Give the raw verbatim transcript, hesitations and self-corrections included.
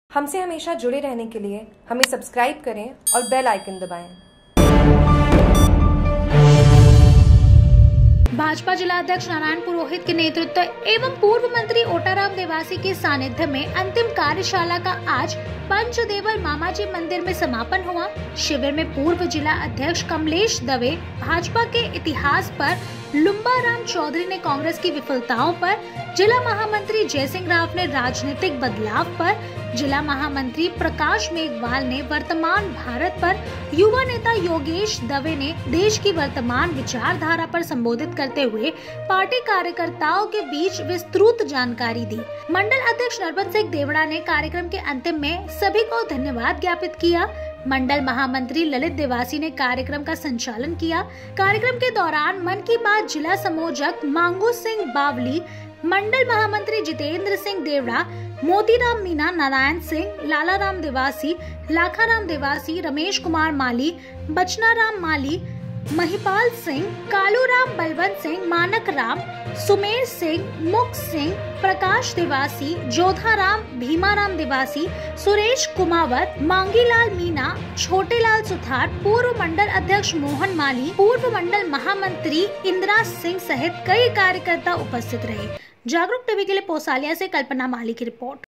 हमसे हमेशा जुड़े रहने के लिए हमें सब्सक्राइब करें और बेल आइकन दबाएं। भाजपा जिला अध्यक्ष नारायण पुरोहित के नेतृत्व एवं पूर्व मंत्री ओटाराम देवासी के सानिध्य में अंतिम कार्यशाला का आज पंचदेवल मामाजी मंदिर में समापन हुआ। शिविर में पूर्व जिला अध्यक्ष कमलेश दवे, भाजपा के इतिहास पर लुम्बा राम चौधरी ने कांग्रेस की विफलताओं पर, जिला महामंत्री जयसिंह राव ने राजनीतिक बदलाव पर, जिला महामंत्री प्रकाश मेघवाल ने वर्तमान भारत पर, युवा नेता योगेश दवे ने देश की वर्तमान विचारधारा पर संबोधित करते हुए पार्टी कार्यकर्ताओं के बीच विस्तृत जानकारी दी। मंडल अध्यक्ष नरपत सिंह देवड़ा ने कार्यक्रम के अंतिम में सभी को धन्यवाद ज्ञापित किया। मंडल महामंत्री ललित देवासी ने कार्यक्रम का संचालन किया। कार्यक्रम के दौरान मन की बात जिला समोजक मांगू सिंह बावली, मंडल महामंत्री जितेंद्र सिंह देवड़ा, मोतीराम मीना, नारायण सिंह, लालाराम देवासी, लाखाराम देवासी, रमेश कुमार माली, बचनाराम माली, महिपाल सिंह, कालूराम बलवंत सिंह, मानक राम, सुमेर सिंह, मुख सिंह, प्रकाश देवासी, जोधाराम, भीमाराम देवासी, सुरेश कुमावत, मांगीलाल मीना, छोटेलाल सुथार, पूर्व मंडल अध्यक्ष मोहन माली, पूर्व मंडल महामंत्री इंदिरा सिंह सहित कई कार्यकर्ता उपस्थित रहे। जागरूक टीवी के लिए पोसालिया से कल्पना माली की रिपोर्ट।